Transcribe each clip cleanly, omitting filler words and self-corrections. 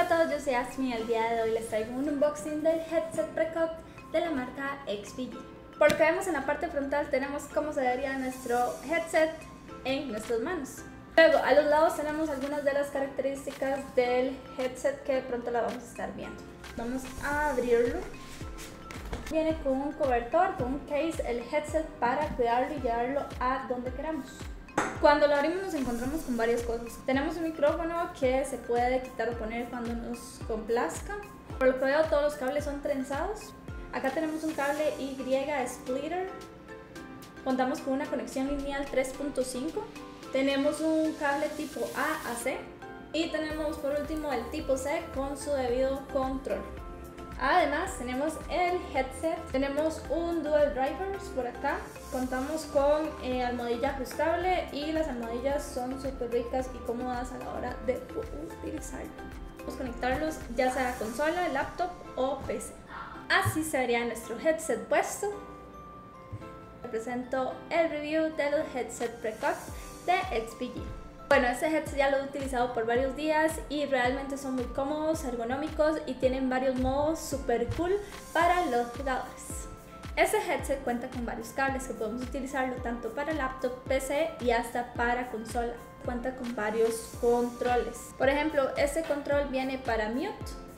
Hola a todos, yo soy Asmi y el día de hoy les traigo un unboxing del headset Precoct de la marca XPG. Por lo que vemos en la parte frontal tenemos cómo se vería nuestro headset en nuestras manos. Luego a los lados tenemos algunas de las características del headset que pronto la vamos a estar viendo. Vamos a abrirlo. Viene con un cobertor, con un case, el headset para cuidarlo y llevarlo a donde queramos. Cuando lo abrimos nos encontramos con varias cosas. Tenemos un micrófono que se puede quitar o poner cuando nos complazca. Por lo que veo todos los cables son trenzados. Acá tenemos un cable Y splitter. Contamos con una conexión lineal 3.5. Tenemos un cable tipo A a C. Y tenemos por último el tipo C con su debido control. Además tenemos el headset, tenemos un dual drivers por acá, contamos con almohadilla ajustable y las almohadillas son súper ricas y cómodas a la hora de utilizarlo. Vamos a conectarlos ya sea a consola, laptop o PC. Así se vería nuestro headset puesto. Les presento el review del headset Precoct de XPG. Bueno, este headset ya lo he utilizado por varios días y realmente son muy cómodos, ergonómicos y tienen varios modos super cool para los jugadores. Este headset cuenta con varios cables que podemos utilizarlo tanto para laptop, PC y hasta para consola. Cuenta con varios controles. Por ejemplo, este control viene para mute,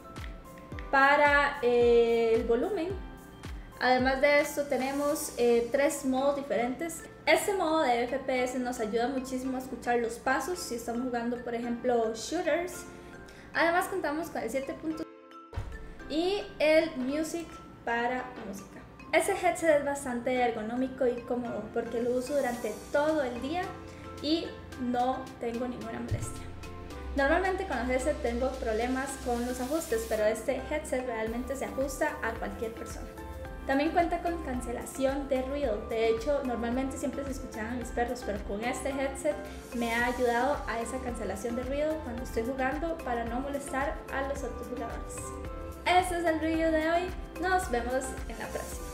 para el volumen. Además de esto tenemos 3 modos diferentes. Este modo de FPS nos ayuda muchísimo a escuchar los pasos si estamos jugando por ejemplo shooters. Además contamos con el 7.0 y el music para música. Este headset es bastante ergonómico y cómodo porque lo uso durante todo el día y no tengo ninguna molestia. Normalmente con los headset tengo problemas con los ajustes, pero este headset realmente se ajusta a cualquier persona. También cuenta con cancelación de ruido. De hecho, normalmente siempre se escuchaban mis perros, pero con este headset me ha ayudado a esa cancelación de ruido cuando estoy jugando para no molestar a los otros jugadores. Este es el review de hoy. Nos vemos en la próxima.